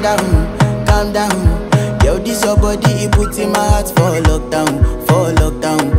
calm down. Yo, this your body, it puts in my heart for lockdown, for lockdown.